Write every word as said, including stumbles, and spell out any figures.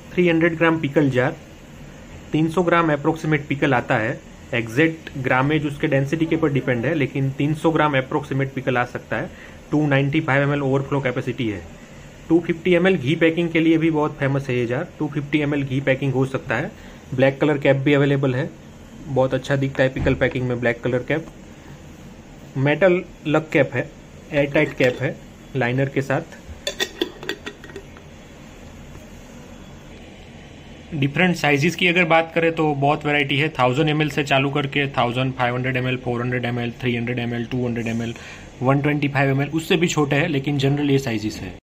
तीन सौ ग्राम pickle jar, तीन सौ ग्राम अप्रोक्सीमेट पिकल आता है। एग्जैक्ट ग्रामेज उसके डेंसिटी के ऊपर डिपेंड है, लेकिन तीन सौ ग्राम अप्रोक्सीमेट पिकल आ सकता है। दो सौ पचानवे एम एल ओवरफ्लो कैपेसिटी है। दो सौ पचास एम एल घी पैकिंग के लिए भी बहुत फेमस है ये जार। दो सौ पचास एम एल घी पैकिंग हो सकता है। ब्लैक कलर कैप भी अवेलेबल है, बहुत अच्छा दिखता है पिकल पैकिंग में black colour cap. Metal lug cap है, एयर टाइट कैप है लाइनर के साथ। डिफरेंट साइजेस की अगर बात करें तो बहुत वैरायटी है। थाउजेंड एम एल से चालू करके thousand, five hundred M L, four hundred M L, three hundred M L, two hundred M L, one twenty five M L, उससे भी छोटे हैं, लेकिन जनरल ये साइजेस है।